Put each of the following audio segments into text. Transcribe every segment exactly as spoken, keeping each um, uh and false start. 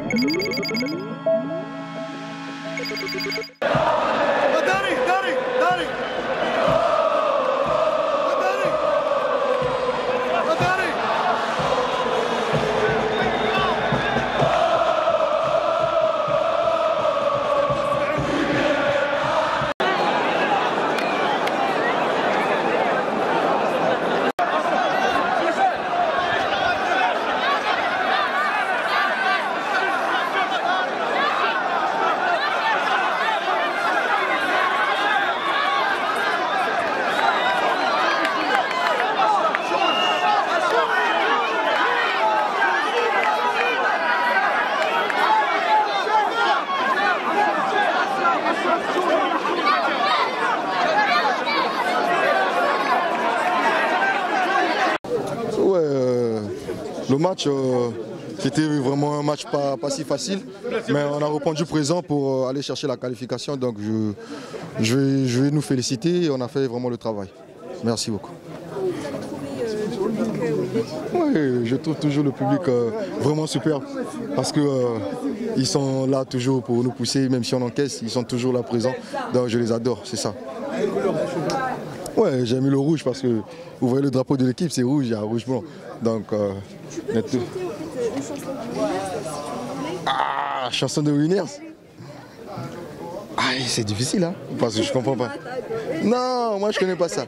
داري داري داري داري Le match, euh, c'était vraiment un match pas, pas si facile, mais on a répondu présent pour aller chercher la qualification. Donc je, je, vais, je vais nous féliciter et on a fait vraiment le travail. Merci beaucoup. Oui, je trouve toujours le public euh, vraiment super parce qu'ils euh, sont là toujours pour nous pousser, même si on encaisse, ils sont toujours là présents. Donc je les adore, c'est ça. Ouais, j'ai mis le rouge parce que vous voyez le drapeau de l'équipe, c'est rouge, il y a rouge blanc. Donc, euh, tu peux chanter une chanson de Winners? Ah, chanson de Winners. Ah, c'est difficile, hein, parce que je comprends pas. Non, moi je connais pas ça.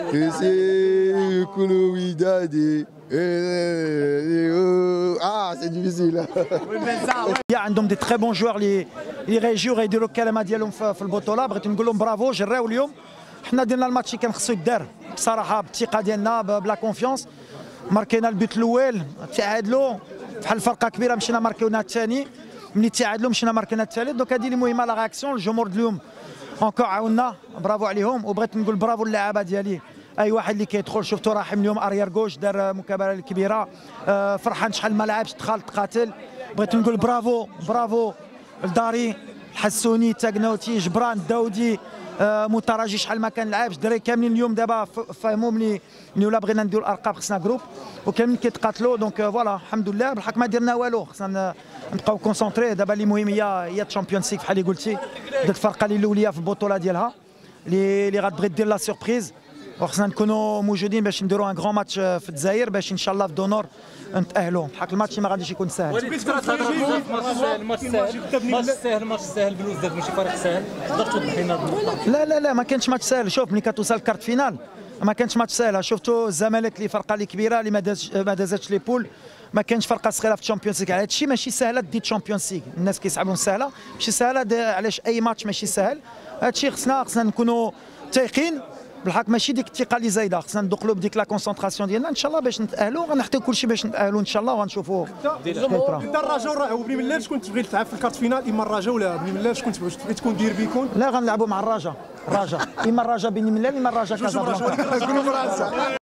Ah, c'est difficile. Il y a عندهم des très bons joueurs اللي اللي غيجيو غيديروا الكلمه ديالهم في البطوله. بغيت نقول لهم برافو، جراو اليوم. حنا درنا الماتش اللي كان خصو يدار بصراحه بالثقه ديالنا بلا كونفيونس. ماركينا البيت الاول، تعادلوا بحال فرقه كبيره، مشينا ماركيونا الثاني، ملي تعادلوا مشينا ماركينا الثالث. دونك هذه اللي مهمه لا رياكسيون. الجمهور اليوم اونكور عاونا، برافو عليهم. وبغيت نقول برافو للاعابه ديالي، اي واحد اللي كيدخل شفتو راحم اليوم اريير غوش دار مكابره كبيره، فرحان شحال ما لعبش دخل تقاتل. بغيت نقول برافو برافو لداري، الحسوني، تاكناوتي، جبران، داودي، متراجي شحال ما كان لعبش. الدراري كاملين اليوم دابا فهموا ملي ملي ولا بغينا نديروا الارقام خصنا جروب وكاملين كيتقاتلوا. دونك فوالا الحمد لله. بالحق ما درنا والو، خصنا نبقاو كونسونطري. دابا اللي مهم هي هي الشامبيونز ليغ بحال اللي قلتي، ديك الفرقه اللي الاوليه في البطوله ديالها اللي اللي غتبغي دير لا سوربريز، وخصنا نكونوا موجودين باش نديروا ان غران ماتش في الجزائر باش ان شاء الله في دونور نتاهلوا. بحق الماتش ما غاديش يكون ساهل. الماتش ساهل ماتش ساهل ماتش ساهل بلوزداد ماشي فريق ساهل. تقدر توضح لنا؟ لا لا لا ما كانش ماتش ساهل. شوف ملي كتوصل الكارت فينال ما كانش ماتش ساهل. شفتوا الزمالك اللي فرقه اللي كبيره اللي ما دازش ما دازتش لي بول، ما كانش فرقه صغيره في الشامبيونز ليغ. على هذا الشيء ماشي سهله دي الشامبيونز ليغ. الناس كيصعبون سهله، ماشي سهله. علاش اي ماتش ماشي سهل. هذا الشيء خصنا خصنا نكونوا تايقين بالحق، ماشي ديك الثقه اللي زايده. خصنا ندخلوا بديك لا كونسونطراسيون ديالنا ان شاء الله باش نتاهلوا. غنحتاجوا كلشي باش نتاهلوا ان شاء الله وغنشوفوا. انت الرجاء راه بني ملال شكون تبغي تلعب في الكارت فينال؟ اما الرجاء ولا بني ملال شكون تبغي تكون دير بيكون؟ لا غنلعبوا مع الرجاء. الرجاء اما الرجاء بني ملال اما الرجاء كازابلانكا. كلوا فرنسا.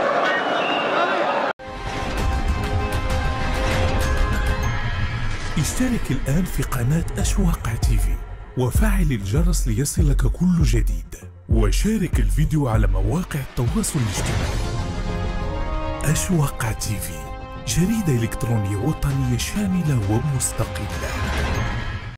اشترك الآن في قناة أشواق تيفي وفعل الجرس ليصلك كل جديد، وشارك الفيديو على مواقع التواصل الاجتماعي. أشواق تيفي، جريدة إلكترونية وطنية شاملة ومستقلة.